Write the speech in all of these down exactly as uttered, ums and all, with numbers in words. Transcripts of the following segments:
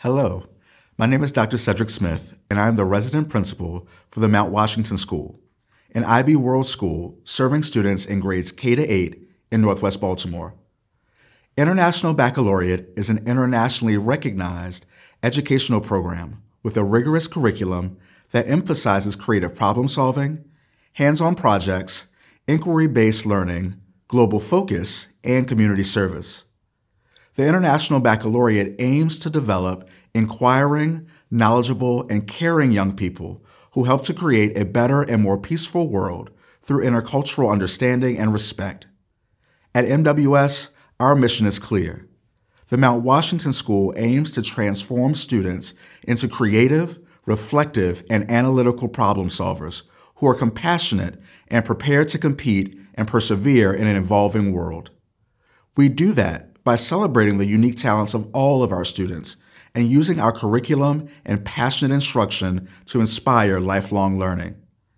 Hello, my name is Doctor Cedric Smith, and I am the resident principal for the Mount Washington School, an I B World school serving students in grades K to eight in Northwest Baltimore. International Baccalaureate is an internationally recognized educational program with a rigorous curriculum that emphasizes creative problem solving, hands-on projects, inquiry-based learning, global focus, and community service. The International Baccalaureate aims to develop inquiring, knowledgeable, and caring young people who help to create a better and more peaceful world through intercultural understanding and respect. At M W S, our mission is clear. The Mount Washington School aims to transform students into creative, reflective, and analytical problem solvers who are compassionate and prepared to compete and persevere in an evolving world. We do that by celebrating the unique talents of all of our students and using our curriculum and passionate instruction to inspire lifelong learning.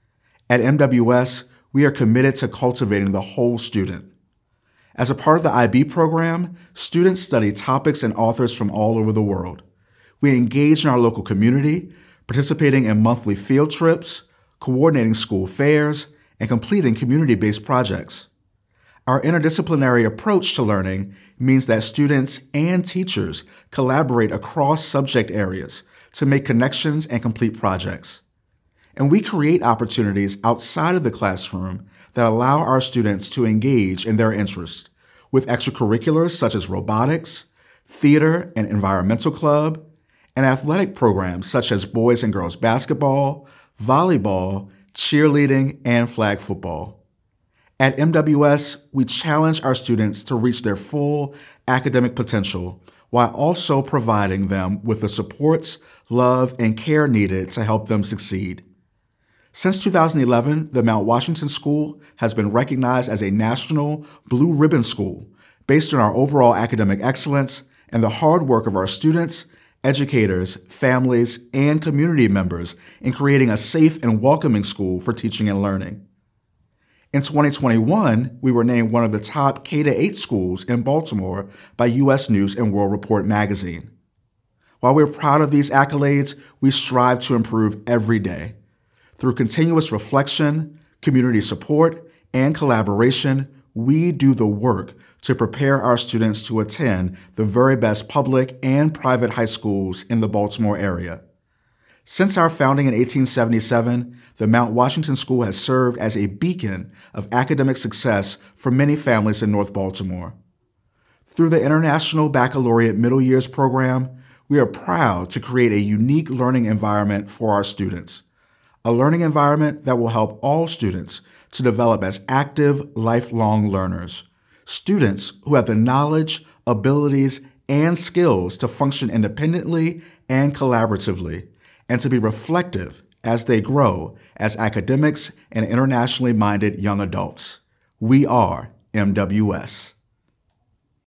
At M W S, we are committed to cultivating the whole student. As a part of the I B program, students study topics and authors from all over the world. We engage in our local community, participating in monthly field trips, coordinating school fairs, and completing community-based projects. Our interdisciplinary approach to learning means that students and teachers collaborate across subject areas to make connections and complete projects. And we create opportunities outside of the classroom that allow our students to engage in their interests with extracurriculars such as robotics, theater and environmental club, and athletic programs such as boys and girls basketball, volleyball, cheerleading, and flag football. At M W S, we challenge our students to reach their full academic potential while also providing them with the supports, love, and care needed to help them succeed. Since two thousand eleven, the Mount Washington School has been recognized as a national Blue Ribbon School based on our overall academic excellence and the hard work of our students, educators, families, and community members in creating a safe and welcoming school for teaching and learning. In twenty twenty-one, we were named one of the top K to eight schools in Baltimore by U S News and World Report magazine. While we're proud of these accolades, we strive to improve every day. Through continuous reflection, community support, and collaboration, we do the work to prepare our students to attend the very best public and private high schools in the Baltimore area. Since our founding in eighteen seventy-seven, the Mount Washington School has served as a beacon of academic success for many families in North Baltimore. Through the International Baccalaureate Middle Years program, we are proud to create a unique learning environment for our students, a learning environment that will help all students to develop as active, lifelong learners, students who have the knowledge, abilities, and skills to function independently and collaboratively, and to be reflective as they grow as academics and internationally minded young adults. We are M W S.